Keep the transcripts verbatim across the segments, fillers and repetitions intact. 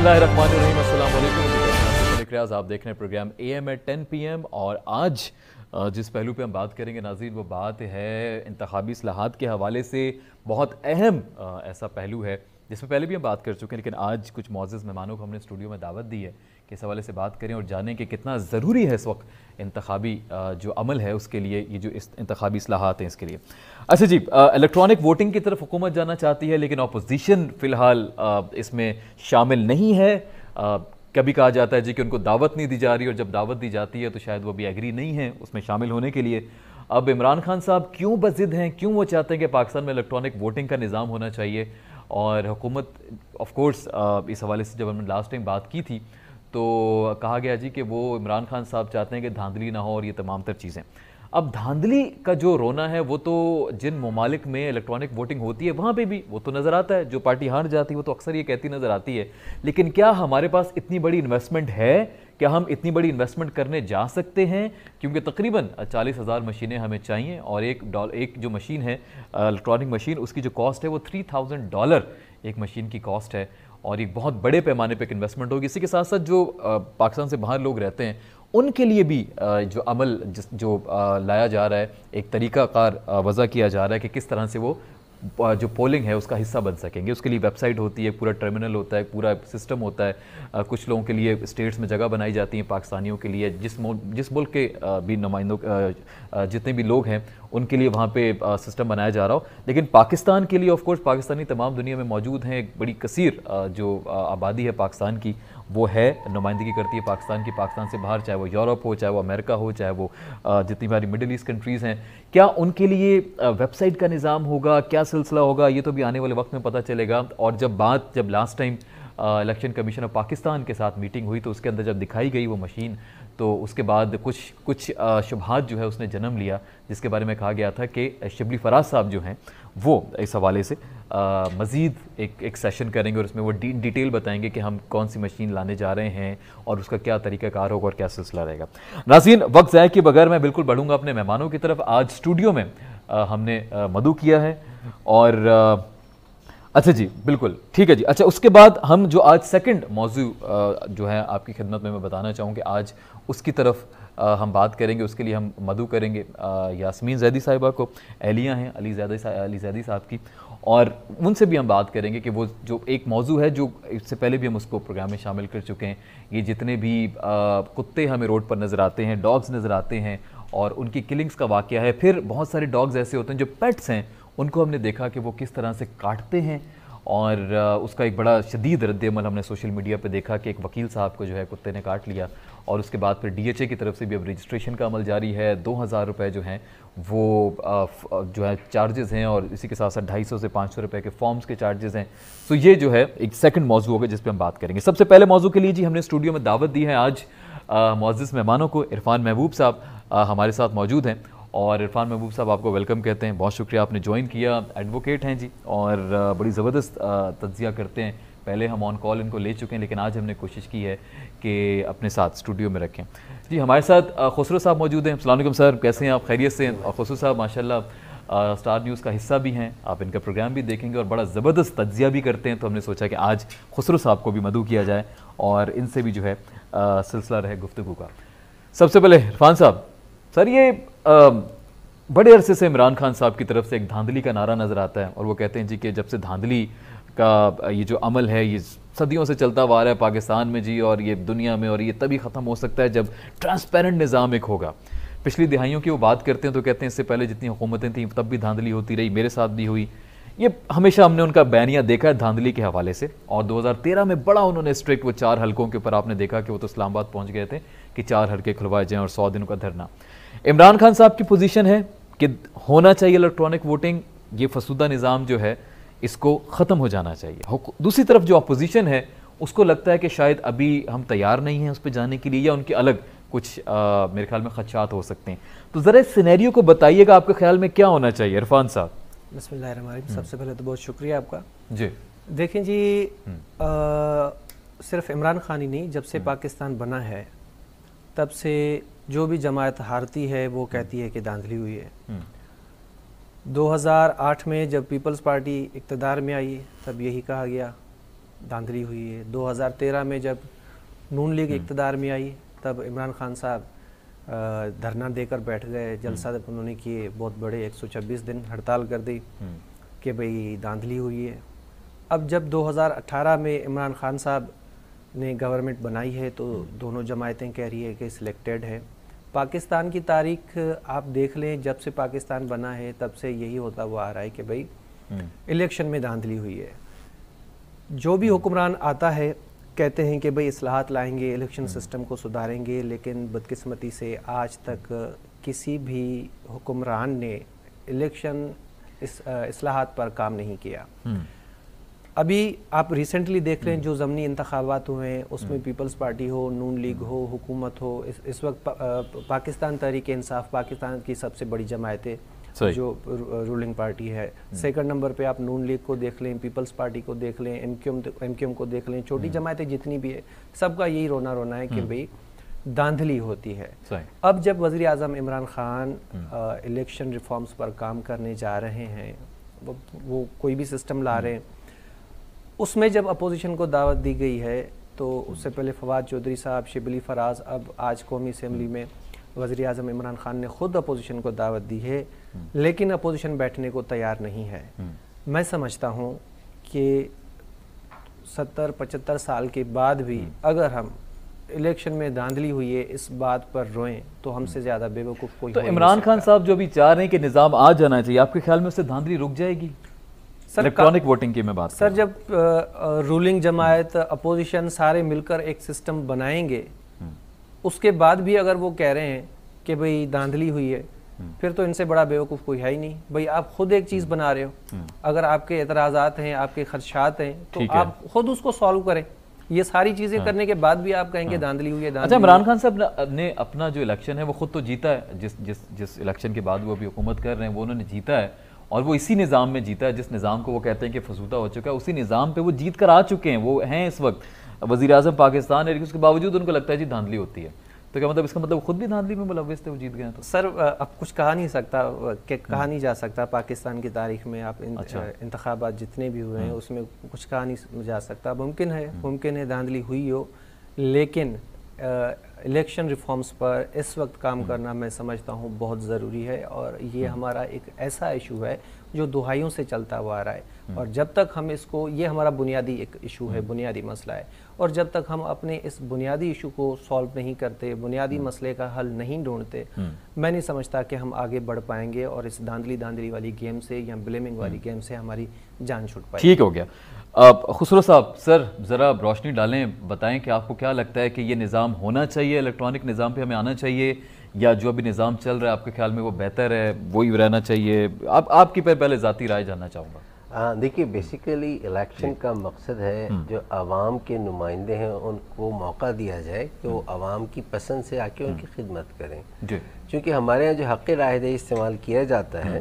बिस्मिल्लाहिर्रहमानिर्रहीम, अस्सलाम वालेकुम। आप देख रहे हैं programme A M eight ten P M और आज जिस पहलू पे हम बात करेंगे नाज़रीन, वो बात है इंतखाबी इस्लाहात के हवाले से बहुत अहम ऐसा पहलू है जिसमें पहले भी हम बात कर चुके हैं, लेकिन आज कुछ मौजूद मेहमानों को हमने स्टूडियो में दावत दी है कि इस हवाले से बात करें और जानें कि कितना ज़रूरी है इस वक्त इंतखाबी जो अमल है उसके लिए, ये जो इस इंतखाबी इस्लाहात हैं इसके लिए। अच्छा जी, इलेक्ट्रॉनिक वोटिंग की तरफ हुकूमत जाना चाहती है, लेकिन अपोजिशन फ़िलहाल इसमें शामिल नहीं है। आ, कभी कहा जाता है जी कि उनको दावत नहीं दी जा रही, और जब दावत दी जाती है तो शायद वो भी एग्री नहीं है उसमें शामिल होने के लिए। अब इमरान खान साहब क्यों बज़िद हैं, क्यों वो चाहते हैं कि पाकिस्तान में इलेक्ट्रॉनिक वोटिंग का निज़ाम होना चाहिए, और हुकूमत ऑफ कोर्स इस हवाले से जब हमने लास्ट टाइम बात की थी तो कहा गया जी कि वो इमरान खान साहब चाहते हैं कि धांधली ना हो और ये तमाम तर चीज़ें। अब धांधली का जो रोना है वो तो जिन ममालिक में इलेक्ट्रॉनिक वोटिंग होती है वहाँ पे भी वो तो नज़र आता है, जो पार्टी हार जाती है वो तो अक्सर ये कहती नज़र आती है। लेकिन क्या हमारे पास इतनी बड़ी इन्वेस्टमेंट है, क्या हम इतनी बड़ी इन्वेस्टमेंट करने जा सकते हैं? क्योंकि तकरीबन चालीस हज़ार मशीनें हमें चाहिए, और एक डॉल एक जो मशीन है इलेक्ट्रॉनिक मशीन, उसकी जो कॉस्ट है वो थ्री थाउजेंड डॉलर एक मशीन की कॉस्ट है, और एक बहुत बड़े पैमाने पर इन्वेस्टमेंट होगी। इसी के साथ साथ जो पाकिस्तान से बाहर लोग रहते हैं उनके लिए भी जो अमल जिस जो लाया जा रहा है, एक तरीक़ाकार वज़ा किया जा रहा है कि किस तरह से वो जो पोलिंग है उसका हिस्सा बन सकेंगे। उसके लिए वेबसाइट होती है, पूरा टर्मिनल होता है, पूरा सिस्टम होता है। कुछ लोगों के लिए स्टेट्स में जगह बनाई जाती हैं, पाकिस्तानियों के लिए, जिस जिस मुल्क के भी नुमाइंदों जितने भी लोग हैं उनके लिए वहाँ पे सिस्टम बनाया जा रहा हो। लेकिन पाकिस्तान के लिए ऑफ कोर्स पाकिस्तानी तमाम दुनिया में मौजूद हैं, एक बड़ी कसीर जो आबादी है पाकिस्तान की वो है, नुमाइंदगी करती है पाकिस्तान की पाकिस्तान से बाहर, चाहे वो यूरोप हो, चाहे वो अमेरिका हो, चाहे वो जितनी हमारी मिडिल ईस्ट कंट्रीज़ हैं। क्या उनके लिए वेबसाइट का निज़ाम होगा, क्या सिलसिला होगा, ये तो भी आने वाले वक्त में पता चलेगा। और जब बात जब last time election commission of Pakistan के साथ मीटिंग हुई तो उसके अंदर जब दिखाई गई वो मशीन, तो उसके बाद कुछ कुछ शुबहात जो है उसने जन्म लिया, जिसके बारे में कहा गया था कि शिबली फराज साहब जो हैं वो इस हवाले से मज़ीद एक एक सेशन करेंगे और उसमें वो डी, डिटेल बताएंगे कि हम कौन सी मशीन लाने जा रहे हैं और उसका क्या तरीक़ाकार होगा और क्या सिलसिला रहेगा। नाज़रीन, वक्त ज़ाया के बगैर मैं बिल्कुल बढ़ूँगा अपने मेहमानों की तरफ। आज स्टूडियो में आ, हमने आ, मधु किया है, और आ, अच्छा जी बिल्कुल ठीक है जी। अच्छा, उसके बाद हम जो आज सेकंड मौजू जो है आपकी खिदमत में मैं बताना चाहूँ कि आज उसकी तरफ आ, हम बात करेंगे। उसके लिए हम मधु करेंगे यास्मीन जैदी साहिबा को, एहलियाँ हैं अली जैदी अली जैदी साहब की, और उनसे भी हम बात करेंगे कि वो जो एक मौजू है जो इससे पहले भी हम उसको प्रोग्राम में शामिल कर चुके हैं, ये जितने भी आ, कुत्ते हमें रोड पर नज़र आते हैं, डॉग्स नज़र आते हैं और उनकी किलिंग्स का वाक़या है। फिर बहुत सारे डॉग्स ऐसे होते हैं जो पेट्स हैं, उनको हमने देखा कि वो किस तरह से काटते हैं, और उसका एक बड़ा शदीद रद्द-ए-अमल हमने सोशल मीडिया पे देखा कि एक वकील साहब को जो है कुत्ते ने काट लिया, और उसके बाद फिर डी एच ए की तरफ से भी अब रजिस्ट्रेशन का अमल जारी है। दो हज़ार रुपये जो हैं वो जो है चार्जेस हैं, और इसी के साथ साथ ढाई सौ से पाँच सौ रुपये के फॉर्म्स के चार्जेस हैं। तो ये जो है एक सेकंड मौजू होगा जिस पर हम बात करेंगे। सबसे पहले मौजू के लिए जी हमने स्टूडियो में दावत दी है आज मुअज़्ज़िज़ मेहमानों को। इरफान महबूब साहब हमारे साथ मौजूद हैं, और इरफान महबूब साहब आपको वेलकम कहते हैं, बहुत शुक्रिया आपने ज्वाइन किया। एडवोकेट हैं जी, और बड़ी ज़बरदस्त तज्ज़िया करते हैं। पहले हम ऑन कॉल इनको ले चुके हैं, लेकिन आज हमने कोशिश की है कि अपने साथ स्टूडियो में रखें जी। हमारे साथ खुसरो साहब मौजूद हैं। अस्सलाम वालेकुम सर, कैसे हैं आप? खैरियत से हैं? और खुसरो साहब माशाल्लाह स्टार न्यूज़ का हिस्सा भी हैं, आप इनका प्रोग्राम भी देखेंगे और बड़ा ज़बरदस्त तज्ज़िया भी करते हैं। तो हमने सोचा कि आज खुसरो साहब को भी मदऊ किया जाए और इनसे भी जो है सिलसिला रहे गुफ्तगू का। सबसे पहले इरफान साहब, सर ये आ, बड़े अरसे से इमरान खान साहब की तरफ से एक धांधली का नारा नज़र आता है, और वो कहते हैं जी कि जब से धांधली का ये जो अमल है ये सदियों से चलता हुआ आ रहा है पाकिस्तान में जी, और ये दुनिया में, और ये तभी ख़त्म हो सकता है जब ट्रांसपेरेंट निज़ाम एक होगा। पिछली दिहाइयों की वो बात करते हैं तो कहते हैं इससे पहले जितनी हुकूमतें थीं तब भी धांधली होती रही, मेरे साथ भी हुई। ये हमेशा हमने उनका बयानिया देखा है धांधली के हवाले से, और दो हज़ार तेरह में बड़ा उन्होंने स्ट्रिक्ट, वो चार हलकों के ऊपर आपने देखा कि वो तो इस्लामाबाद पहुँच गए थे कि चार हल्के खुलवाए जाएँ और सौ दिनों का धरना। इमरान खान साहब की पोजीशन है कि होना चाहिए इलेक्ट्रॉनिक वोटिंग, ये फसूदा निज़ाम जो है इसको ख़त्म हो जाना चाहिए। दूसरी तरफ जो अपोजिशन है उसको लगता है कि शायद अभी हम तैयार नहीं हैं उस पर जाने के लिए, या उनके अलग कुछ आ, मेरे ख्याल में खदशात हो सकते हैं। तो ज़रा इस सिनेरियो को बताइएगा, आपके ख्याल में क्या होना चाहिए इरफान साहब? बिस्मिल्लाहिर्रहमानिर्रहीम, सबसे पहले तो बहुत शुक्रिया आपका जी। देखें जी, आ, सिर्फ इमरान खान ही नहीं, जब से पाकिस्तान बना है तब से जो भी जमात हारती है वो कहती है कि धांधली हुई है। दो हज़ार आठ में जब पीपल्स पार्टी इक़्तिदार में आई तब यही कहा गया, धांधली हुई है। दो हज़ार तेरह में जब नून लीग इक़्तिदार में आई तब इमरान खान साहब धरना देकर बैठ गए, जलसा उन्होंने किए, बहुत बड़े एक सौ छब्बीस दिन हड़ताल कर दी कि भाई धांधली हुई है। अब जब दो हज़ार अठारह में इमरान खान साहब ने गवर्नमेंट बनाई है तो दोनों जमायतें कह रही है कि सिलेक्टेड है। पाकिस्तान की तारीख आप देख लें, जब से पाकिस्तान बना है तब से यही होता हुआ आ रहा है कि भाई इलेक्शन में धांधली हुई है। जो भी हुक्मरान आता है कहते हैं कि भाई इस्लाहात लाएंगे, इलेक्शन सिस्टम को सुधारेंगे, लेकिन बदकिस्मती से आज तक किसी भी हुक्मरान ने इलेक्शन इस इस्लाहात पर काम नहीं किया। अभी आप रिसेंटली देख रहे हैं जो ज़मनी इंतखाबात हुए हैं उसमें पीपल्स पार्टी हो, नून लीग हो, हुकूमत हो, इस, इस वक्त पा, पाकिस्तान तहरीक इंसाफ पाकिस्तान की सबसे बड़ी जमायत है जो रूलिंग पार्टी है। सेकंड नंबर पे आप नून लीग को देख लें, पीपल्स पार्टी को देख लें, एमक्यूएम एमक्यूएम को देख लें, छोटी जमायतें जितनी भी है सबका यही रोना रोना है कि भाई धांधली होती है। अब जब वज़ीर आज़म इमरान खान इलेक्शन रिफॉर्म्स पर काम करने जा रहे हैं, वो, वो कोई भी सिस्टम ला रहे हैं, उसमें जब अपोजिशन को दावत दी गई है तो उससे पहले फवाद चौधरी साहब, शिबली फराज, अब आज कौमी असम्बली में वज़ीर आज़म इमरान खान ने ख़ुद अपोजिशन को दावत दी है, लेकिन अपोजिशन बैठने को तैयार नहीं है। मैं समझता हूँ कि सत्तर पचहत्तर साल के बाद भी अगर हम इलेक्शन में धांधली हुई है इस बात पर रोएं तो हमसे ज़्यादा बेवकूफ़ कोई तो इमरान खान साहब जो भी चाह रहे हैं कि निज़ाम आ जाना चाहिए, आपके ख्याल में उससे धांधली रुक जाएगी? इलेक्ट्रॉनिक वोटिंग की मैं बात सर, जब रूलिंग जमायत अपोजिशन सारे मिलकर एक सिस्टम बनाएंगे, उसके बाद भी अगर वो कह रहे हैं कि भाई धांधली हुई है, फिर तो इनसे बड़ा बेवकूफ़ कोई है ही नहीं। भाई आप खुद एक चीज़ बना रहे हो, अगर आपके एतराज़ात हैं, आपके खदशात हैं, तो आप खुद उसको सॉल्व करें। ये सारी चीज़ें हाँ। करने के बाद भी आप कहेंगे धांधली हुई है। अच्छा, इमरान खान साहब ने अपना जो इलेक्शन है वो खुद तो जीता है, जिस जिस जिस इलेक्शन के बाद वो अभी हुकूमत कर रहे हैं वो उन्होंने जीता है, और वो इसी निज़ाम में जीता है जिस निज़ाम को वो कहते हैं कि फसूदा हो चुका है, उसी निज़ाम पे वो जीत कर आ चुके हैं। वो हैं इस वक्त वज़ीर आज़म पाकिस्तान है, लेकिन उसके बावजूद उनको लगता है जी धांधली होती है। तो क्या मतलब इसका मतलब खुद भी धांधली में मुलव्वस थे, वो जीत गए? तो सर अब कुछ कहा नहीं सकता, कि कहा नहीं जा सकता पाकिस्तान की तारीख में। आप इन, अच्छा। इंतखाबात जितने भी हुए हैं उसमें कुछ कहा नहीं जा सकता। मुमकिन है मुमकिन है धांधली हुई हो, लेकिन इलेक्शन रिफॉर्म्स पर इस वक्त काम करना मैं समझता हूँ बहुत ज़रूरी है, और ये हमारा एक ऐसा इशू है जो दुहाइयों से चलता हुआ आ रहा है, और जब तक हम इसको, ये हमारा बुनियादी एक इशू है, बुनियादी मसला है, और जब तक हम अपने इस बुनियादी इशू को सॉल्व नहीं करते, बुनियादी मसले का हल नहीं ढूंढते, मैं नहीं समझता कि हम आगे बढ़ पाएंगे और इस धांधली धांधली वाली गेम से या ब्लेमिंग वाली गेम से हमारी जान छूट पाएगी। ठीक हो गया। खुसरो साहब, सर ज़रा रोशनी डालें, बताएं कि आपको क्या लगता है कि ये निज़ाम होना चाहिए, इलेक्ट्रॉनिक निज़ाम पे हमें आना चाहिए, या जो अभी निज़ाम चल रहा है आपके ख्याल में वो बेहतर है, वही रहना चाहिए? आप आपकी पर पहले ज़ाती राय जानना चाहूँगा। देखिए, बेसिकली इलेक्शन का मकसद है जो आवाम के नुमाइंदे हैं उनको मौका दिया जाए कि वो आवाम की पसंद से आके उनकी खिदमत करें। क्योंकि हमारे यहाँ जो हक़ राय इस्तेमाल किया जाता है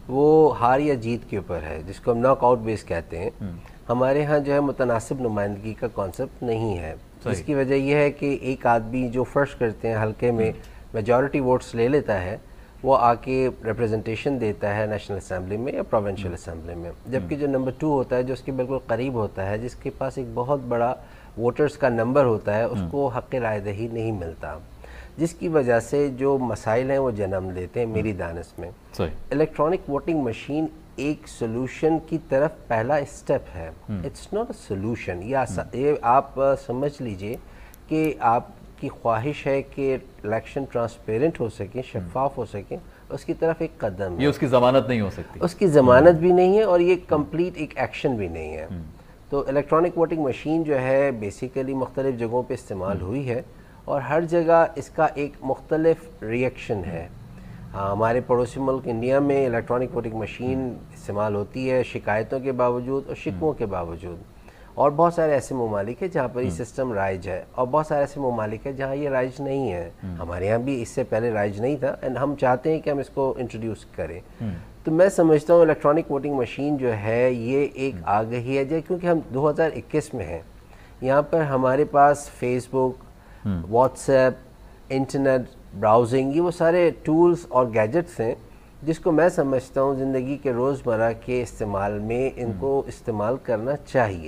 वो हार या जीत के ऊपर है, जिसको हम नॉक आउट बेस कहते हैं। हमारे यहाँ जो है मुतनासिब नुमाइंदगी का कॉन्सेप्ट नहीं है, जिसकी वजह यह है कि एक आदमी जो फ़र्श करते हैं हल्के में मेजॉरिटी वोट्स ले लेता है, वो आके रिप्रेजेंटेशन देता है नेशनल असम्बली में या प्रोविंशियल असम्बली में, जबकि जो नंबर टू होता है जो उसके बिल्कुल करीब होता है, जिसके पास एक बहुत बड़ा वोटर्स का नंबर होता है, उसको हक़ राय दही नहीं मिलता, जिसकी वजह से जो मसाइल हैं वो जन्म लेते हैं। मेरी दानिश में इलेक्ट्रॉनिक वोटिंग मशीन एक सोल्यूशन की तरफ पहला स्टेप है, इट्स नॉट अ सोल्यूशन। या ये आप समझ लीजिए कि आपकी ख्वाहिश है कि इलेक्शन ट्रांसपेरेंट हो सके, शफाफ हो सके, उसकी तरफ एक कदम है। ये उसकी ज़मानत नहीं हो सकती, उसकी ज़मानत भी नहीं है, और ये कंप्लीट एक एक्शन भी नहीं है। तो इलेक्ट्रॉनिक वोटिंग मशीन जो है बेसिकली मुख्तलिफ जगहों पे इस्तेमाल हुई है, और हर जगह इसका एक मुख्तलिफ रिएक्शन है। हाँ, हमारे पड़ोसी मुल्क इंडिया में इलेक्ट्रॉनिक वोटिंग मशीन इस्तेमाल होती है शिकायतों के बावजूद और शिकवों के बावजूद, और बहुत सारे ऐसे ममालिक है जहाँ पर ये सिस्टम राइज है, और बहुत सारे ऐसे ममालिक है जहाँ ये राइज नहीं है। हमारे यहाँ भी इससे पहले राइज नहीं था, एंड हम चाहते हैं कि हम इसको इंट्रोड्यूस करें। तो मैं समझता हूँ इलेक्ट्रॉनिक वोटिंग मशीन जो है ये एक आगही है, क्योंकि हम दो हज़ार इक्कीस में हैं। यहाँ पर हमारे पास फेसबुक, व्हाट्सएप, इंटरनेट ब्राउजिंग, ये वो सारे टूल्स और गैजेट्स हैं जिसको मैं समझता हूँ ज़िंदगी के रोज़मर्रा के इस्तेमाल में इनको इस्तेमाल करना चाहिए।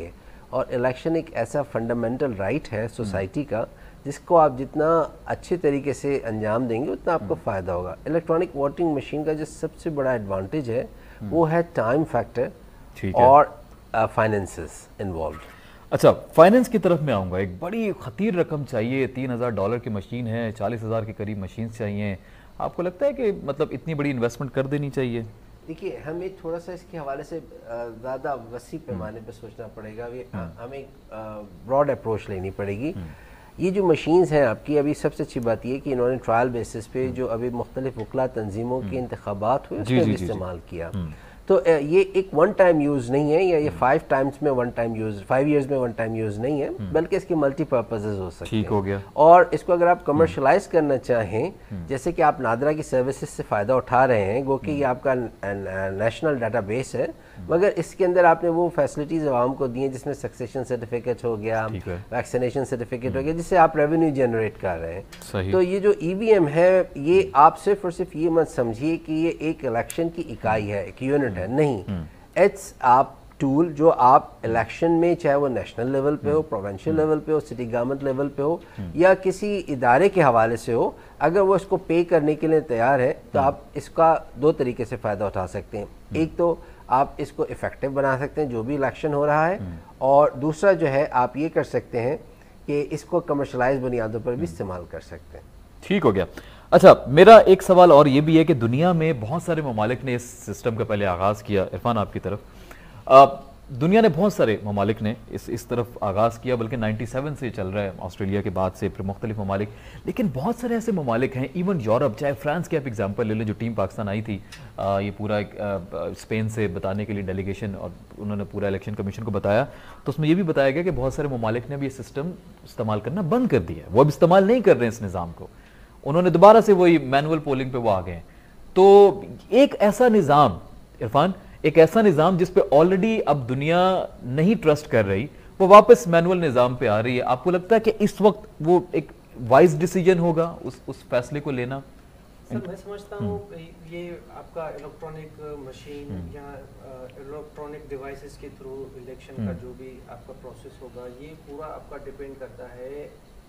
और इलेक्शन एक ऐसा फंडामेंटल राइट है सोसाइटी का जिसको आप जितना अच्छे तरीके से अंजाम देंगे उतना आपको फ़ायदा होगा। इलेक्ट्रॉनिक वोटिंग मशीन का जो सबसे बड़ा एडवांटेज है वो है टाइम फैक्टर और फाइनेंसेस इन्वॉल्व। अच्छा, फाइनेंस की तरफ मैं आऊँगा। एक बड़ी खतीर रकम चाहिए, तीन हज़ार डॉलर की मशीन है, चालीस हज़ार के करीब मशीन चाहिए। आपको लगता है कि मतलब इतनी बड़ी इन्वेस्टमेंट कर देनी चाहिए? देखिए, हमें थोड़ा सा इसके हवाले से ज़्यादा वसी पैमाने पर सोचना पड़ेगा। हमें एक ब्रॉड अप्रोच लेनी पड़ेगी। ये जो मशीन्स हैं आपकी, अभी सबसे अच्छी बात ये कि इन्होंने ट्रायल बेसिस पे जो अभी मुख्तलिफ वकला तंजीमों के इंतखाबात हुए उसमें भी इस्तेमाल किया। तो ये एक वन टाइम यूज़ नहीं है, या ये फाइव टाइम्स में one time use, five years में वन टाइम यूज़ नहीं है, बल्कि इसके मल्टीपर्पजेज हो सकते हैं। ठीक हो गया। और इसको अगर आप कमर्शलाइज करना चाहें, जैसे कि आप नादरा की सर्विसेज से फ़ायदा उठा रहे हैं, गो कि ये आपका नेशनल डाटाबेस है, मगर इसके अंदर आपने वो फैसिलिटीज़ आवाम को दी हैं जिसमें सक्सेशन सर्टिफिकेट हो गया, वैक्सीनेशन सर्टिफिकेट हो गया, जिससे आप रेवेन्यू जनरेट कर रहे हैं। तो ये जो ई वी एम है, ये आप सिर्फ और सिर्फ ये मत समझिए कि ये एक इलेक्शन की इकाई है, एक यूनिट है, नहीं। इट्स आप टूल जो आप इलेक्शन में, चाहे वो नेशनल लेवल पे हो, प्रोविंशियल लेवल पे हो, सिटी गवर्नमेंट लेवल पे हो, या किसी इदारे के हवाले से हो, अगर वो इसको पे करने के लिए तैयार है तो आप इसका दो तरीके से फ़ायदा उठा सकते हैं। एक तो आप इसको इफ़ेक्टिव बना सकते हैं जो भी इलेक्शन हो रहा है, और दूसरा जो है आप ये कर सकते हैं कि इसको कमर्शलाइज बुनियादों पर भी इस्तेमाल कर सकते हैं। ठीक हो गया। अच्छा, मेरा एक सवाल और ये भी है कि दुनिया में बहुत सारे ममालिक ने इस सिस्टम का पहले आगाज़ किया। इरफान, आपकी तरफ, आ, दुनिया ने बहुत सारे ममालिक ने इस इस तरफ आगाज़ किया, बल्कि सत्तानवे से चल रहा है, ऑस्ट्रेलिया के बाद से फिर मुख्तलिफ ममालिक। लेकिन बहुत सारे ऐसे ममालिक हैं, इवन यूरोप, चाहे फ्रांस के आप एग्जाम्पल ले लें, जो टीम पाकिस्तान आई थी, आ, ये पूरा एक स्पेन से बताने के लिए डेलीगेशन, और उन्होंने पूरा इलेक्शन कमीशन को बताया, तो उसमें ये भी बताया गया कि बहुत सारे ममालिक ने भी ये सिस्टम इस्तेमाल करना बंद कर दिया है, वो अब इस्तेमाल नहीं कर रहे हैं इस निज़ाम को, उन्होंने दोबारा से वही मैनुअल पोलिंग पे वो आ गए हैं। तो एक ऐसा निज़ाम, इरफान, एक ऐसा निज़ाम जिस पे ऑलरेडी अब दुनिया नहीं ट्रस्ट कर रही, वो वापस मैनुअल निज़ाम पे आ रही है। आपको लगता है कि इस वक्त वो एक वाइज डिसीजन होगा उस उस फैसले को लेना? सर, मैं समझता हूँ ये आपका इलेक्ट्रॉनिक मशीन या इलेक्ट्रॉनिक डिवाइसेस के थ्रू इलेक्शन का जो भी आपका प्रोसेस होगा, ये पूरा आपका डिपेंड करता है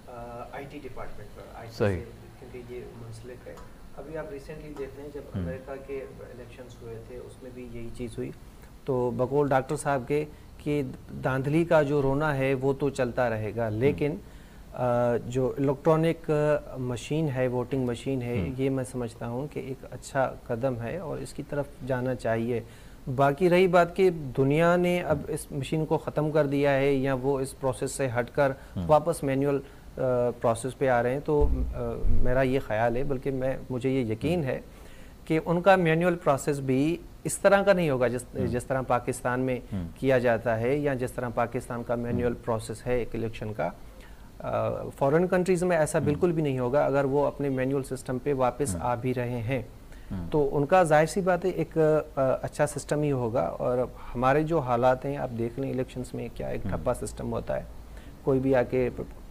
आईटी डिपार्टमेंट पर, आईटी से, क्योंकि ये मुंसलिक है। अभी आप रिसेंटली देखते हैं जब अमेरिका के इलेक्शंस हुए थे, उसमें भी यही चीज़ हुई। तो बकौल डॉक्टर साहब के कि धांधली का जो रोना है वो तो चलता रहेगा, लेकिन जो इलेक्ट्रॉनिक मशीन है, वोटिंग मशीन है, ये मैं समझता हूँ कि एक अच्छा कदम है और इसकी तरफ जाना चाहिए। बाकी रही बात कि दुनिया ने अब इस मशीन को ख़त्म कर दिया है या वो इस प्रोसेस से हटकर वापस मैनुअल प्रोसेस पे आ रहे हैं, तो आ, मेरा ये ख्याल है, बल्कि मैं मुझे ये यकीन है कि उनका मैनुअल प्रोसेस भी इस तरह का नहीं होगा जिस जिस तरह पाकिस्तान में किया जाता है, या जिस तरह पाकिस्तान का मैनुअल प्रोसेस है एक इलेक्शन का। फॉरेन कंट्रीज़ में ऐसा बिल्कुल भी नहीं होगा। अगर वो अपने मैनुअल सिस्टम पे वापस आ भी रहे हैं तो उनका जाहिर सी बात है एक आ, अच्छा सिस्टम ही होगा। और हमारे जो हालात हैं, आप देख लें इलेक्शंस में क्या एक ठप्पा सिस्टम होता है, कोई भी आके,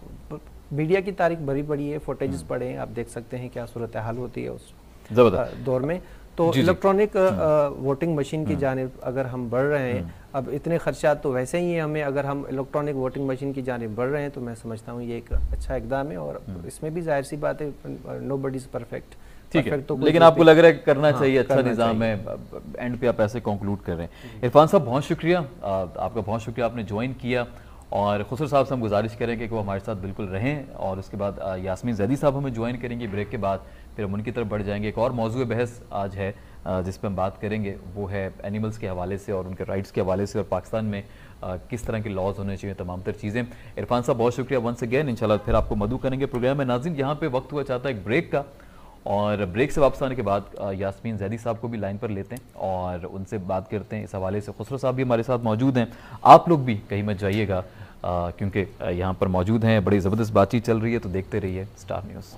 मीडिया की तारीख भरी पड़ी है, फुटेजेस पड़े हैं, आप देख सकते हैं क्या सूरत हाल होती है उस दौर में। तो इलेक्ट्रॉनिक वोटिंग मशीन की जानिब अगर हम बढ़ रहे हैं, अब इतने खर्चात तो वैसे ही हमें, अगर हम इलेक्ट्रॉनिक वोटिंग मशीन की जानिब बढ़ रहे हैं तो मैं समझता हूँ ये एक अच्छा इकदाम है। और इसमें भी जाहिर सी बात है, नोबडी इज परफेक्ट, ठीक है, तो लेकिन आपको लग रहा है करना चाहिए, अच्छा निज़ाम है। एंड पे आप ऐसे कंक्लूड कर रहे हैं। इरफान साहब, बहुत शुक्रिया, आपका बहुत शुक्रिया, आपने ज्वाइन किया। और खुसर साहब से हम गुजारिश करेंगे कि वो हमारे साथ बिल्कुल रहें। और उसके बाद यास्मीन जैदी साहब हमें ज्वाइन करेंगे ब्रेक के बाद, फिर हम उनकी तरफ बढ़ जाएंगे। एक और मौजूद बहस आज है जिस पर हम बात करेंगे, वो है एनिमल्स के हवाले से और उनके राइट्स के हवाले से, और पाकिस्तान में किस तरह के लॉज होने चाहिए, तमाम तर चीज़ें। इरफान साहब, बहुत शुक्रिया वंस अगेन। इंशाल्लाह फिर आपको मदू करेंगे प्रोग्राम में। नाज़रीन, यहाँ पे वक्त हुआ चाहता है एक ब्रेक का, और ब्रेक से वापस आने के बाद यास्मीन जैदी साहब को भी लाइन पर लेते हैं और उनसे बात करते हैं इस हवाले से। खुसरो साहब भी हमारे साथ मौजूद हैं, आप लोग भी कहीं मत जाइएगा क्योंकि यहाँ पर मौजूद हैं। बड़ी ज़बरदस्त बातचीत चल रही है, तो देखते रहिए स्टार न्यूज़।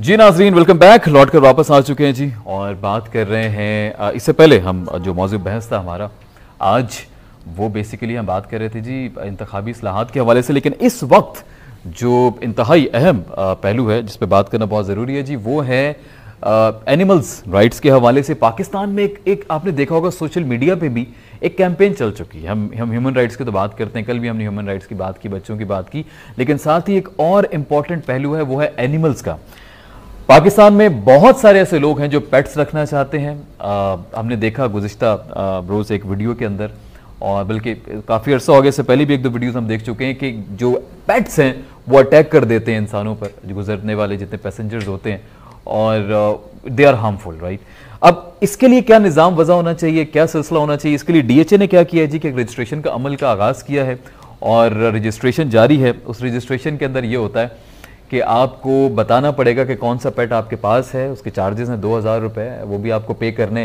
जी नाजरीन, वेलकम बैक। लौट कर वापस आ चुके हैं जी और बात कर रहे हैं। इससे पहले हम जो मौजू बहस था हमारा आज, वो बेसिकली हम बात कर रहे थे जी इंतखाबी इस्लाहात के हवाले से। लेकिन इस वक्त जो इंतहाई अहम पहलू है जिस पे बात करना बहुत ज़रूरी है जी, वो है एनिमल्स राइट्स के हवाले से। पाकिस्तान में एक, एक आपने देखा होगा सोशल मीडिया पे भी एक कैंपेन चल चुकी है। हम हम ह्यूमन राइट्स की तो बात करते हैं, कल भी हमने ह्यूमन राइट्स की बात की, बच्चों की बात की, लेकिन साथ ही एक और इम्पॉर्टेंट पहलू है, वो है एनिमल्स का। पाकिस्तान में बहुत सारे ऐसे लोग हैं जो पेट्स रखना चाहते हैं। आ, हमने देखा गुज़िश्ता रोज़ एक वीडियो के अंदर, और बल्कि काफ़ी अर्सा हो गया, इससे पहले भी एक दो वीडियोस हम देख चुके हैं कि जो पेट्स हैं वो अटैक कर देते हैं इंसानों पर, जो गुजरने वाले जितने पैसेंजर्स होते हैं, और दे आर हार्मफुल, राइट। अब इसके लिए क्या निज़ाम वज़ा होना चाहिए, क्या सिलसिला होना चाहिए? इसके लिए डी एच ए ने क्या किया है जी कि रजिस्ट्रेशन का अमल का आगाज़ किया है और रजिस्ट्रेशन जारी है। उस रजिस्ट्रेशन के अंदर ये होता है कि आपको बताना पड़ेगा कि कौन सा पेट आपके पास है, उसके चार्जेस हैं दो हज़ार रुपये, वो भी आपको पे करने,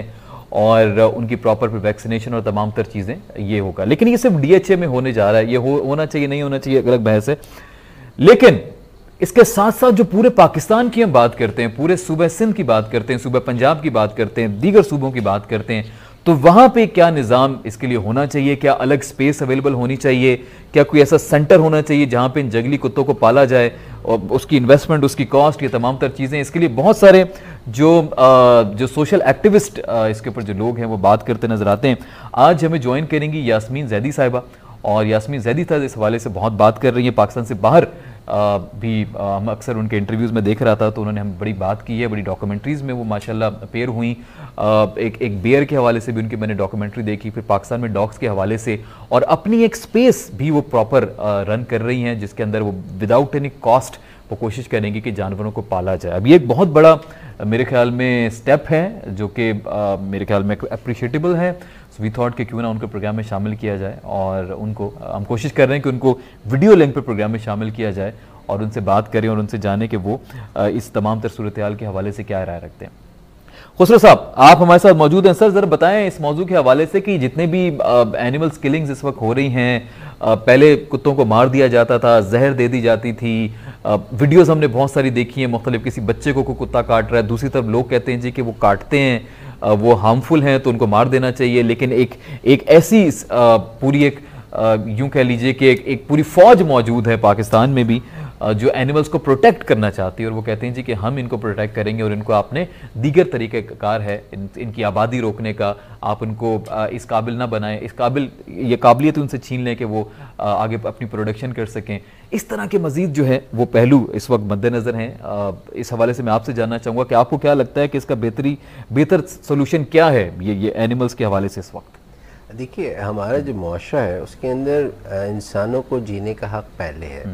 और उनकी प्रॉपर वैक्सीनेशन और तमाम तर चीज़ें ये होगा। लेकिन ये सिर्फ डी एच ए में होने जा रहा है, ये हो, होना चाहिए नहीं होना चाहिए अलग बहस है। लेकिन इसके साथ साथ जो पूरे पाकिस्तान की हम बात करते हैं, पूरे सूबे सिंध की बात करते हैं, सूबे पंजाब की बात करते हैं, दीगर सूबों की बात करते हैं, तो वहाँ पे क्या निज़ाम इसके लिए होना चाहिए? क्या अलग स्पेस अवेलेबल होनी चाहिए? क्या कोई ऐसा सेंटर होना चाहिए जहाँ पे इन जंगली कुत्तों को पाला जाए, और उसकी इन्वेस्टमेंट, उसकी कॉस्ट, ये तमाम तर चीज़ें। इसके लिए बहुत सारे जो आ, जो सोशल एक्टिविस्ट आ, इसके ऊपर जो लोग हैं वो बात करते नजर आते हैं। आज हमें ज्वाइन करेंगी यास्मीन जैदी साहिबा, और यास्मीन जैदी था इस हवाले से बहुत बात कर रही है। पाकिस्तान से बाहर आ, भी आ, हम अक्सर उनके इंटरव्यूज़ में देख रहा था, तो उन्होंने हम बड़ी बात की है, बड़ी डॉक्यूमेंट्रीज़ में वो माशाल्लाह पेयर हुई। आ, एक एक बेयर के हवाले से भी उनकी मैंने डॉक्यूमेंट्री देखी, फिर पाकिस्तान में डॉग्स के हवाले से, और अपनी एक स्पेस भी वो प्रॉपर रन कर रही हैं जिसके अंदर वो विदाउट एनी कॉस्ट वो कोशिश करेंगी कि जानवरों को पाला जाए। अब ये एक बहुत बड़ा मेरे ख्याल में स्टेप है जो कि मेरे ख्याल में अप्रिशिएटेबल है। सो वी थॉट कि क्यों ना उनको प्रोग्राम में शामिल किया जाए, और उनको हम कोशिश कर रहे हैं कि उनको वीडियो लिंक पर प्रोग्राम में शामिल किया जाए और उनसे बात करें और उनसे जाने कि वो इस तमाम तर सूरत हाल के हवाले से क्या राय रखते हैं। खुसरो साहब, आप हमारे साथ मौजूद हैं। सर ज़रा बताएं इस मौजू के हवाले से कि जितने भी एनिमल्स किलिंग्स इस वक्त हो रही हैं, पहले कुत्तों को मार दिया जाता था, जहर दे दी जाती थी, वीडियोस हमने बहुत सारी देखी हैं, मुख्तलिफ किसी बच्चे को कोई कुत्ता काट रहा है, दूसरी तरफ लोग कहते हैं जी कि वो काटते हैं, वो हार्मफुल हैं तो उनको मार देना चाहिए। लेकिन एक एक ऐसी पूरी एक यूँ कह लीजिए कि एक, एक पूरी फौज मौजूद है पाकिस्तान में भी जो एनिमल्स को प्रोटेक्ट करना चाहती है, और वो कहते हैं जी कि हम इनको प्रोटेक्ट करेंगे और इनको आपने दीगर तरीके कार है इन, इनकी आबादी रोकने का, आप उनको इस काबिल ना बनाएं, इस काबिल ये काबिलियत उनसे छीन लें कि वो आगे अपनी प्रोडक्शन कर सकें। इस तरह के मजीद जो है वो पहलू इस वक्त मद्देनज़र हैं। इस हवाले से मैं आपसे जानना चाहूँगा कि आपको क्या लगता है कि इसका बेहतरी बेहतर सोल्यूशन क्या है ये ये एनिमल्स के हवाले से इस वक्त? देखिए, हमारा जो मुआशरा है उसके अंदर इंसानों को जीने का हक़ पहले है,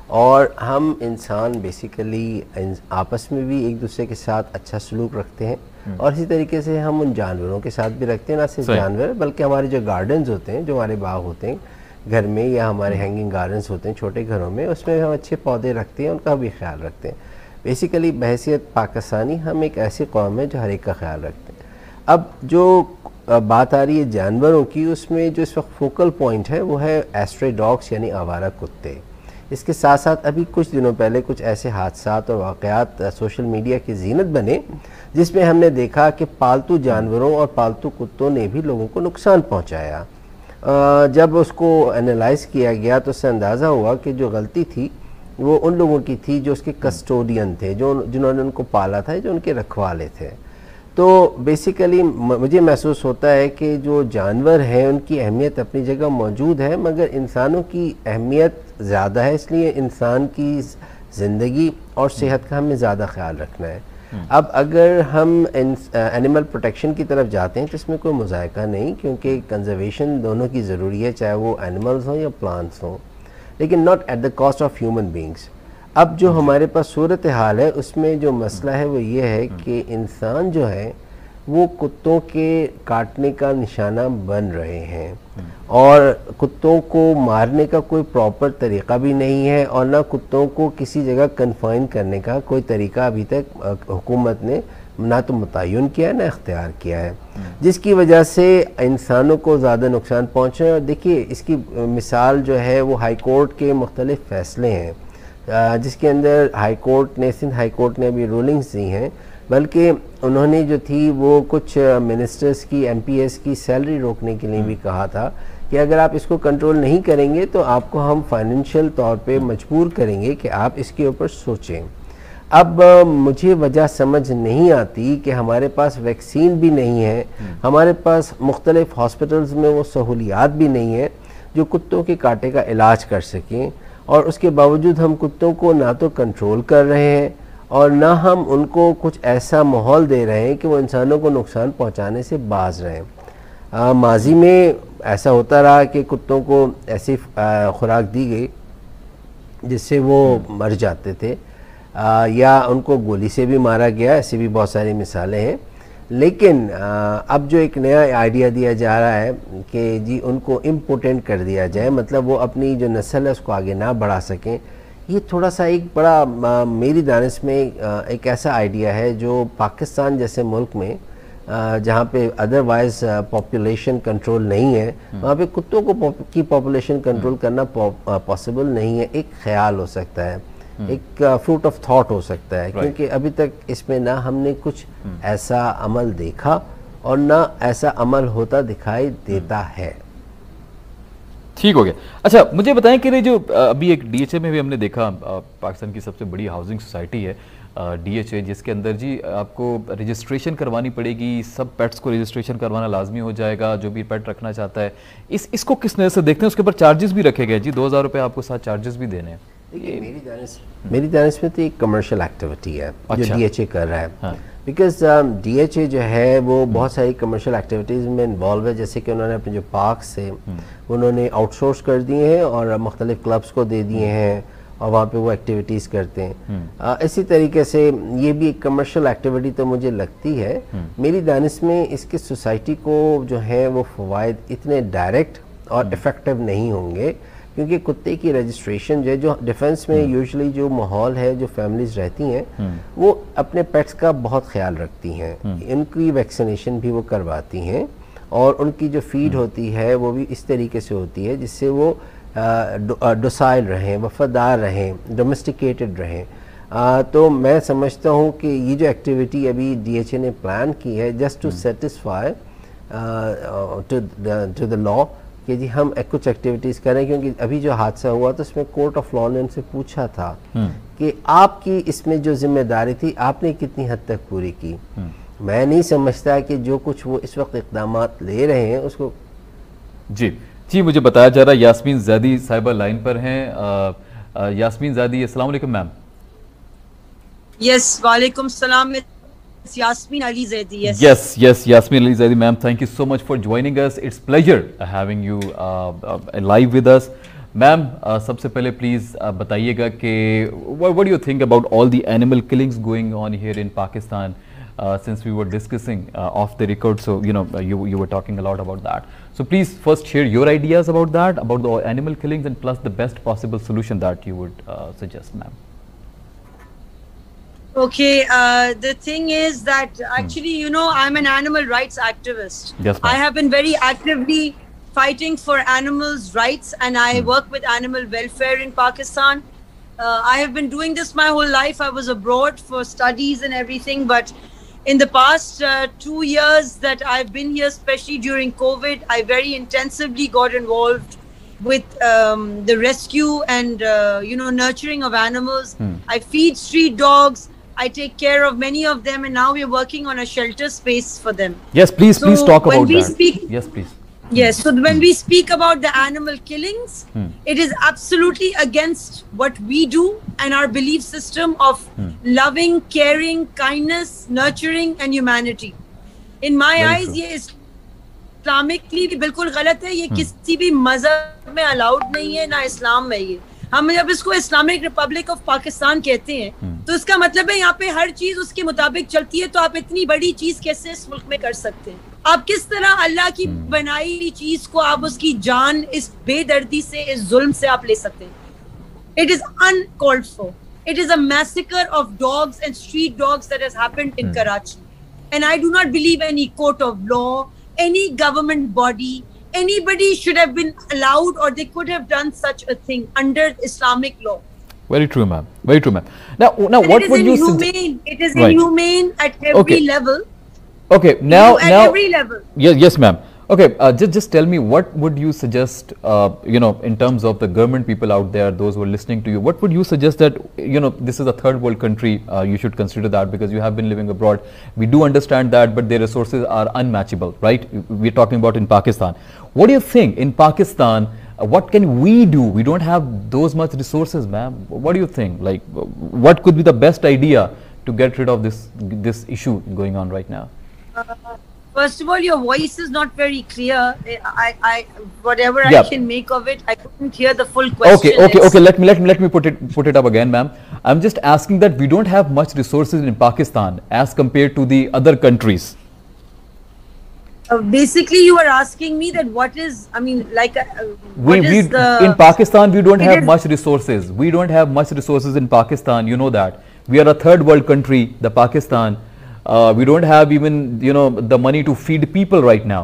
और हम इंसान बेसिकली आपस में भी एक दूसरे के साथ अच्छा सलूक रखते हैं, और इसी तरीके से हम उन जानवरों के साथ भी रखते हैं। ना सिर्फ जानवर बल्कि हमारे जो गार्डन्स होते हैं, जो हमारे बाग होते हैं घर में, या हमारे हैंगिंग गार्डन्स होते हैं छोटे घरों में, उसमें हम अच्छे पौधे रखते हैं, उनका भी ख्याल रखते हैं। बेसिकली बहैसियत पाकिस्तानी हम एक ऐसी कौम है जो हर एक का ख्याल रखते हैं। अब जो बात आ रही है जानवरों की, उसमें जो इस वक्त फोकल पॉइंट है वो है एस्ट्रे डॉग्स यानी आवारा कुत्ते। इसके साथ साथ अभी कुछ दिनों पहले कुछ ऐसे हादसात और वाक़यात सोशल मीडिया की जीनत बने जिसमें हमने देखा कि पालतू जानवरों और पालतू कुत्तों ने भी लोगों को नुकसान पहुंचाया। जब उसको एनालाइज किया गया तो उससे अंदाज़ा हुआ कि जो गलती थी वो उन लोगों की थी जो उसके कस्टोडियन थे, जो जिन्होंने उनको पाला था, जो उनके रखवाले थे। तो बेसिकली मुझे महसूस होता है कि जो जानवर हैं उनकी अहमियत अपनी जगह मौजूद है, मगर इंसानों की अहमियत ज़्यादा है, इसलिए इंसान की ज़िंदगी और सेहत का हमें ज़्यादा ख्याल रखना है। अब अगर हम एनिमल प्रोटेक्शन की तरफ जाते हैं तो इसमें कोई मुज़ायका नहीं, क्योंकि कंजर्वेशन दोनों की ज़रूरी है, चाहे वो एनिमल्स हों या प्लांट्स हों, लेकिन not at the cost of human beings. अब जो हमारे पास सूरत हाल है उसमें जो मसला है वो ये है कि इंसान जो है वो कुत्तों के काटने का निशाना बन रहे हैं, और कुत्तों को मारने का कोई प्रॉपर तरीक़ा भी नहीं है, और ना कुत्तों को किसी जगह कन्फाइन करने का कोई तरीका अभी तक हुकूमत ने ना तो मुतय्यन किया है ना इख्तियार किया है, जिसकी वजह से इंसानों को ज़्यादा नुकसान पहुँचे। और देखिए, इसकी मिसाल जो है वो हाई कोर्ट के मुख्तलिफ फ़ैसले हैं जिसके अंदर हाई कोर्ट ने, सिंध हाई कोर्ट ने अभी रूलिंग्स दी हैं, बल्कि उन्होंने जो थी वो कुछ मिनिस्टर्स की, एमपीएस की सैलरी रोकने के लिए भी कहा था कि अगर आप इसको कंट्रोल नहीं करेंगे तो आपको हम फाइनेंशियल तौर पे मजबूर करेंगे कि आप इसके ऊपर सोचें। अब मुझे वजह समझ नहीं आती कि हमारे पास वैक्सीन भी नहीं है, हमारे पास मुख्तलिफ हॉस्पिटल्स में वो सहूलियात भी नहीं है जो कुत्तों के कांटे का इलाज कर सकें, और उसके बावजूद हम कुत्तों को ना तो कंट्रोल कर रहे हैं और ना हम उनको कुछ ऐसा माहौल दे रहे हैं कि वो इंसानों को नुकसान पहुंचाने से बाज रहें। आ, माजी में ऐसा होता रहा कि कुत्तों को ऐसी खुराक दी गई जिससे वो मर जाते थे, आ, या उनको गोली से भी मारा गया, ऐसी भी बहुत सारी मिसालें हैं। लेकिन आ, अब जो एक नया आइडिया दिया जा रहा है कि जी उनको इम्पोर्टेंट कर दिया जाए, मतलब वो अपनी जो नस्ल है उसको आगे ना बढ़ा सकें, ये थोड़ा सा एक बड़ा आ, मेरी दानिश में आ, एक ऐसा आइडिया है जो पाकिस्तान जैसे मुल्क में जहाँ पे अदरवाइज पॉपुलेशन कंट्रोल नहीं है, वहाँ पे कुत्तों को पॉप, की पॉपुलेशन कंट्रोल करना पॉसिबल नहीं है। एक ख्याल हो सकता है, एक फ्रूट ऑफ थॉट हो सकता है, क्योंकि अभी तक इसमें ना हमने कुछ ऐसा अमल देखा और ना ऐसा अमल होता दिखाई देता है। ठीक हो गया। अच्छा, मुझे बताएं कि जो अभी एक डीएचए में भी हमने देखा, पाकिस्तान की सबसे बड़ी हाउसिंग सोसाइटी है डीएचए, जिसके अंदर जी आपको रजिस्ट्रेशन करवानी पड़ेगी, सब पेट्स को रजिस्ट्रेशन करवाना लाजमी हो जाएगा जो भी पेट रखना चाहता है। इस इसको किस नज़र से देखते हैं? उसके ऊपर चार्जेस भी रखे गए जी, दो हज़ार रुपये आपको साथ चार्जेस भी देने हैं। देखिए मेरी दानिश मेरी दानिश में तो एक कमर्शियल एक्टिविटी है अच्छा। जो डीएचए कर रहा है, हाँ। बिकॉज डीएचए जो है वो बहुत सारी कमर्शियल एक्टिविटीज़ में इन्वॉल्व है, जैसे कि उन्होंने अपने जो पार्क्स थे उन्होंने आउटसोर्स कर दिए हैं और मुख्तलिफ क्लब्स को दे दिए हैं और वहाँ पे वो एक्टिविटीज़ करते हैं। आ, इसी तरीके से ये भी एक कमर्शियल एक्टिविटी तो मुझे लगती है। मेरी दानिश में इसके सोसाइटी को जो है वो फ़वाइद इतने डायरेक्ट और इफ़ेक्टिव नहीं होंगे, क्योंकि कुत्ते की रजिस्ट्रेशन जो है, जो डिफेंस में यूजुअली जो माहौल है, जो फैमिलीज रहती हैं वो अपने पेट्स का बहुत ख्याल रखती हैं, इनकी वैक्सीनेशन भी वो करवाती हैं और उनकी जो फीड होती है वो भी इस तरीके से होती है जिससे वो डोसाइल रहें, वफादार रहें, डोमेस्टिकेटेड रहें। आ, तो मैं समझता हूँ कि ये जो एक्टिविटी अभी डीएचए ने प्लान की है just to satisfy to to the law कि जी हम कुछ एक्टिविटीज़ करें, क्योंकि अभी जो हादसा हुआ तो उसमें कोर्ट ऑफ लॉ ने उनसे पूछा था कि आपकी इसमें जो जिम्मेदारी थी आपने कितनी हद तक पूरी की। मैं नहीं समझता कि जो कुछ वो इस वक्त इक़दाम ले रहे हैं उसको। जी जी मुझे बताया जा रहा है यास्मीन ज़ैदी साहिबा लाइन पर हैं। यास्मीन ज़ैदी, अस्सलाम वालेकुम मैम। यस, वालेकुम सलाम। Yasmin Ali Zaidi, yes. Yes, yes, Yasmin Ali Zaidi, ma'am. Thank you so much for joining us. It's pleasure having you uh, uh, live with us, ma'am. Uh, सबसे पहले please uh, बताइएगा कि what, what do you think about all the animal killings going on here in Pakistan? Uh, since we were discussing uh, off the record, so you know uh, you you were talking a lot about that. So please first share your ideas about that, about the animal killings, and plus the best possible solution that you would uh, suggest, ma'am. Okay, uh, the thing is that actually, you know, I'm an animal rights activist. Yes, I have been very actively fighting for animals' rights, and I Hmm. work with animal welfare in Pakistan. Uh, I have been doing this my whole life. I was abroad for studies and everything, but in the past uh, two years that I've been here, especially during COVID, I very intensively got involved with um, the rescue and, uh, you know, nurturing of animals. Hmm. I feed street dogs. I take care of many of them, and now we're working on a shelter space for them. Yes, please, So please talk when about we that. speak- Yes, please. Yes, so when we speak about the animal killings, Hmm. it is absolutely against what we do and our belief system of Hmm. loving, caring, kindness, nurturing and humanity. In my Very eyes, true. ये Islamically भी बिल्कुल गलत है। ये किसी भी मजहब में अलाउड नहीं है, ना इस्लाम में। ये हम जब इसको इस्लामिक रिपब्लिक ऑफ पाकिस्तान कहते हैं तो इसका मतलब है यहाँ पे हर चीज उसके मुताबिक चलती है। तो आप इतनी बड़ी चीज कैसे इस मुल्क में कर सकते हैं? आप किस तरह अल्लाह की बनाई हुई चीज को आप उसकी जान इस बेदर्दी से, इस जुल्म से आप ले सकते हैं? It is uncalled for. It is a massacre of dogs and street dogs that has happened in Karachi. And I do not believe any court of law, any government body, anybody should have been allowed or they could have done such a thing under Islamic law. Very true, ma'am. Very true, ma'am. Now, now, And what it is would you inhumane. It is Right. inhumane at every Okay. level. Okay, You now, know, at now, every level. yes, yes, ma'am. Okay, uh, just just tell me, what would you suggest? Uh, you know, in terms of the government people out there, those who are listening to you, what would you suggest that, you know, this is a third world country? Uh, you should consider that because you have been living abroad. We do understand that, but their resources are unmatchable, right? We're talking about in Pakistan. What do you think in Pakistan? Uh, what can we do? We don't have those much resources, ma'am. What do you think? Like, what could be the best idea to get rid of this this issue going on right now? First of all, your voice is not very clear. I, I, whatever Yeah. I can make of it, I couldn't hear the full question. Okay, okay, It's- okay. Let me let me let me put it put it up again, ma'am. I'm just asking that we don't have much resources in Pakistan as compared to the other countries. Uh, basically, you are asking me that what is, I mean, like, uh, We, what we is the... in Pakistan we don't It have is- much resources. We don't have much resources in Pakistan. You know that we are a third world country, the Pakistan. Uh, we don't have even, you know, the money to feed people right now.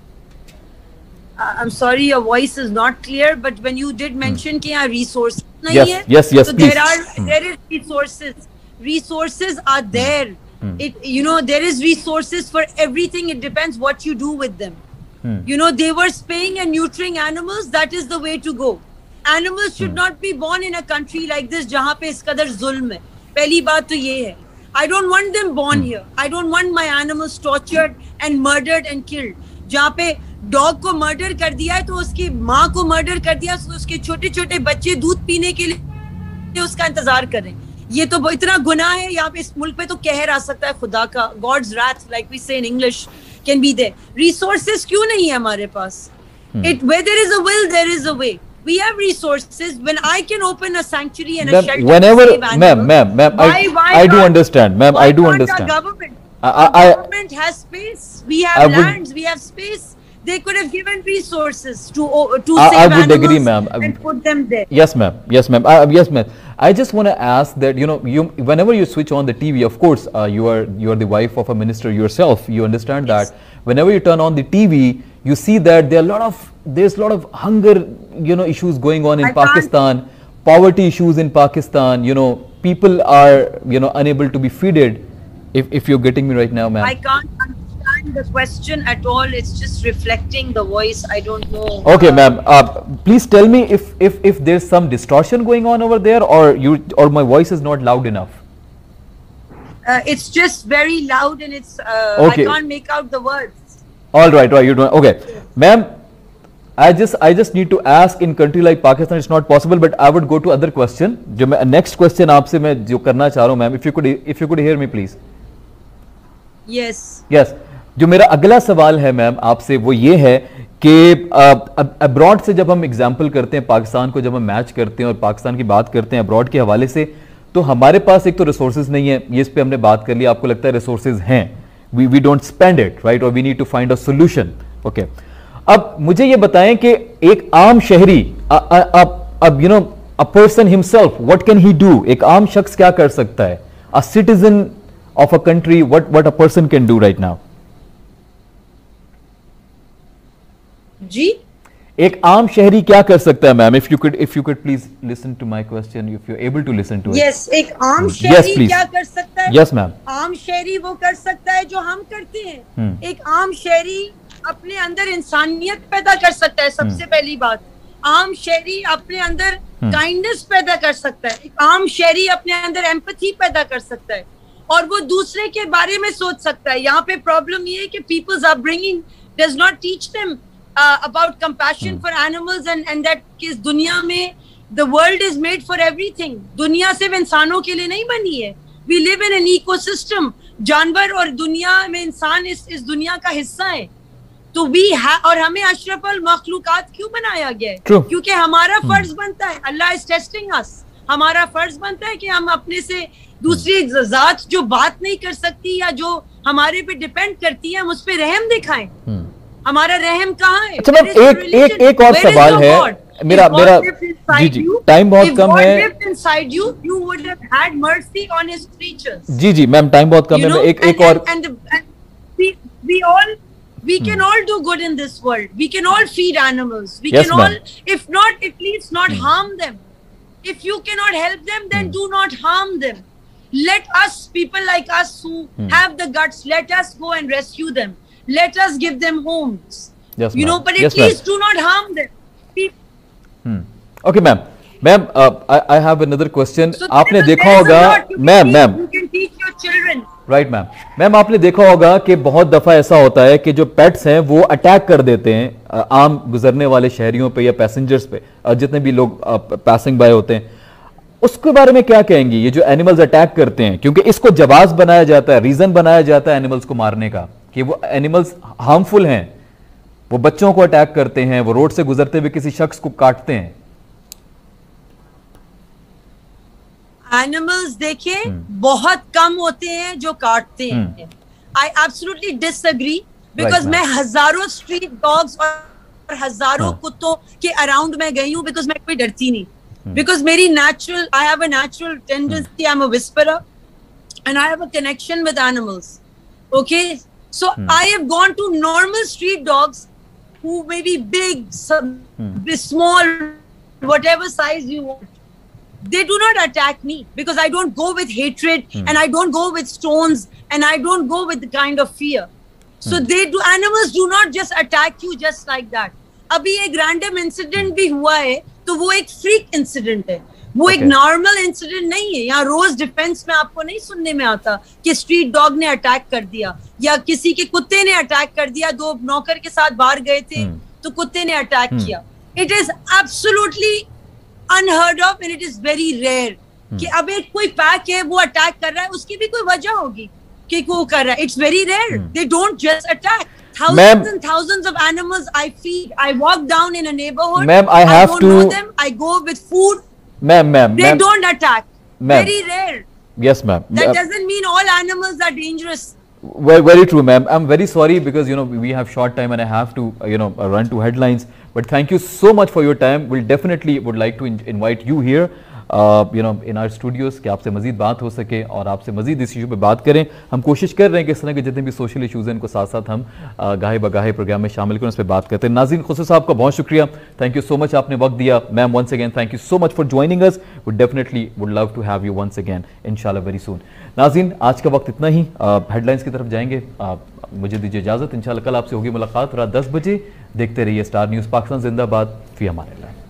Uh, I'm sorry, your voice is not clear, but when you did mention कि यहाँ resources नहीं Yes, है, yes, yes, so please. there are there is resources. Resources are there. It you know there is resources for everything. It depends what you do with them. You know they were spaying and neutering animals. That is the way to go. Animals should not be born in a country like this जहाँ पे इस कदर जुल्म है. पहली बात तो ये है. I don't want them born here. I don't want my animals tortured and murdered and killed. जहाँ पे डॉग को मर्डर कर दिया है तो उसकी माँ को मर्डर कर दिया तो उसके छोटे छोटे बच्चे दूध पीने के लिए उसका इंतजार कर रहे हैं. ये तो इतना गुनाह है. यहाँ पे इस मुल्क पे तो कहर आ सकता है खुदा का. God's wrath, like we say in English, can be there. Resources क्यों नहीं है हमारे पास? It where there is a will, there is a way. We have resources. When I can open a sanctuary and a Ma'am, shelter whenever, to save ma'am, animals, ma'am, ma'am, I, why- why I do can't- understand, ma'am, why I do can't understand. Our government, I- our I- I- government has space. We have I would- lands. We have space. They could have given resources to o- to I- I save would animals agree, ma'am. I- and put them there. Yes, ma'am. Yes, ma'am. Uh, yes, ma'am. I just want to ask that, you know, you whenever you switch on the T V, of course, uh, you are you are the wife of a minister yourself. You understand Yes. that. Whenever you turn on the T V, you see that there are a lot of there's a lot of hunger, you know, issues going on in I can't- Pakistan, poverty issues in Pakistan. You know, people are you know unable to be feeded. If if you're getting me right now, ma'am. I can't understand the question at all. It's just reflecting the voice. I don't know. Okay, uh, ma'am. Uh, please tell me if if if there's some distortion going on over there, or you or my voice is not loud enough. Uh, it's just very loud and it's. Uh, Okay. I can't make out the words. All right, right. You don't. Okay, ma'am. I just I just need to ask, in country like Pakistan it's not possible, but I would go to other question. जो मैं next question आपसे मैं जो करना चाह रहा हूँ, ma'am. If you could if you could hear me, please. Yes. Yes. जो मेरा अगला सवाल है मैम आपसे वो ये है कि अब्रॉड से जब हम एग्जाम्पल करते हैं, पाकिस्तान को जब हम मैच करते हैं और पाकिस्तान की बात करते हैं अब्रॉड के हवाले से, तो हमारे पास एक तो रिसोर्सेज नहीं है, ये इस पे हमने बात कर लिया. आपको लगता है रिसोर्सेज हैं, we we don't spend it, right, और we need to find a solution. Okay, अब मुझे ये बताएं कि एक आम शहरी, अब you know a person himself, what can he do? एक आम शख्स क्या कर सकता है? A citizen of a country, what what a person can do right now? जी. एक आम शहरी क्या कर सकता है ma'am? If you could if you could please listen to my question, if you able to listen to it. Yes, एक आम Yes, शहरी please. क्या कर सकता है? Yes ma'am. आम शहरी वो कर सकता है जो हम करते हैं. हम्म. एक आम शहरी अपने अंदर इंसानियत पैदा कर सकता है. सबसे पहली बात, आम शहरी अपने अंदर काइंडनेस पैदा कर सकता है. एक आम शहरी अपने अंदर एम्पैथी पैदा कर सकता है और वो दूसरे के बारे में सोच सकता है. यहाँ पे प्रॉब्लम ये है कि people's upbringing does not teach them Uh, about compassion for animals and and that कि इस दुनिया में the world is made for everything. दुनिया सिर्फ इंसानों के लिए नहीं बनी है. We live in an ecosystem. जानवर और दुनिया में इंसान इस इस दुनिया का हिस्सा है. तो we have, और हमें अशरफुल मखलूकात क्यों बनाया गया है? True. क्योंकि हमारा फर्ज बनता है. अल्लाह is testing us. हमारा फर्ज बनता है कि हम अपने से दूसरी जात जो बात नहीं कर सकती या जो हमारे पे डिपेंड करती है, हम उस पे रहम दिखाएं. हमारा रहम कहाँ है? अच्छा मैम, एक एक एक और सवाल है मेरा मेरा जी जी टाइम बहुत कम है. Inside you, you would have had mercy on his creatures. जी जी मैम, टाइम बहुत कम है. मैं एक एक और and we we all we can all do good in this world. We can all feed animals. We Yes, can all, ma'am. if not, at least not harm them. If you cannot help them, then do not harm them. Let us, people like us who hmm. have the guts, let us go and rescue them. Let us give them homes. Yes, you know, but at yes, least do not harm them. Hmm. Okay, ma'am. Ma'am, uh, I, I have another question. So आपने देखा होगा, ma'am ma'am you can teach your children. Right ma'am ma'am आपने देखा होगा कि बहुत दफ़ा ऐसा होता है कि जो पेट्स हैं वो अटैक कर देते हैं आम गुजरने वाले शहरियों पे या पैसेंजर्स पे, जितने भी लोग पासिंग बाय होते हैं। उसके बारे में क्या कहेंगी, ये जो एनिमल्स अटैक करते हैं, क्योंकि इसको जवाब बनाया जाता है, रीजन बनाया जाता है एनिमल्स को मारने का कि वो एनिमल्स हार्मफुल हैं, वो बच्चों को अटैक करते हैं, वो रोड से गुजरते हुए किसी शख्स को काटते हैं। एनिमल्स देखिए hmm. बहुत कम होते हैं जो काटते हैं। आई एब्सोल्युटली डिसएग्री, बिकॉज मैं हजारों स्ट्रीट डॉग्स और हजारों हाँ. कुत्तों के अराउंड में गई हूँ, बिकॉज मैं कोई डरती नहीं, बिकॉज hmm. मेरी natural I have a natural tendency, I am a whisperer and I have a connection with animals. Okay, so I have gone to normal street dogs who may be big, some hmm. small, whatever size you want. They do not attack me because I don't go with hatred hmm. and I don't go with stones and I don't go with the kind of fear. So hmm. they do, animals do not just attack you just like that. अभी एक random incident भी हुआ है, तो वो एक freak incident है, वो okay. एक नॉर्मल इंसिडेंट नहीं है। यहाँ रोज डिफेंस में आपको नहीं सुनने में आता कि स्ट्रीट डॉग ने अटैक कर दिया या किसी के कुत्ते ने अटैक कर दिया, दो नौकर के साथ बाहर गए थे hmm. तो कुत्ते ने अटैक hmm. किया। It is absolutely unheard of and it is very rare कि अब एक कोई पैक है वो अटैक कर रहा है, उसकी भी कोई वजह होगी कि वो कर रहा है। It's very rare, they don't just attack. Thousands and thousands of animals I feed. I walk down in a neighborhood. Ma'am, I have I don't to. know them. I go with food. Ma'am, ma'am, they ma'am. don't attack. Very rare. Yes, ma'am. That uh, doesn't mean all animals are dangerous. Well, very true, ma'am. I'm very sorry because you know we have short time and I have to uh, you know uh, run to headlines. But thank you so much for your time. We'll definitely would like to in invite you here. You know in our studios कि आपसे मज़ीद बात हो सके और आपसे मज़ीद इस इशू पे बात करें। हम कोशिश कर रहे हैं कि इस तरह के जितने भी सोशल इशूज़ हैं इनको साथ साथ हम गाहे बगाहे प्रोग्राम में शामिल करें, उस पर बात करते हैं। नाज़रीन, खुशू साहब का बहुत शुक्रिया, थैंक यू सो मच, आपने वक्त दिया। Ma'am once again thank you so much for joining us, would definitely would love to have you once again इंशाल्लाह वेरी सून। नाज़रीन, आज का वक्त इतना ही, हेडलाइंस की तरफ जाएंगे, आ, मुझे दीजिए इजाज़त। इंशाल्लाह कल आपसे होगी मुलाकात रात दस बजे। देखते रहिए स्टार न्यूज़ पाकिस्तान जिंदाबाद। फी हमारे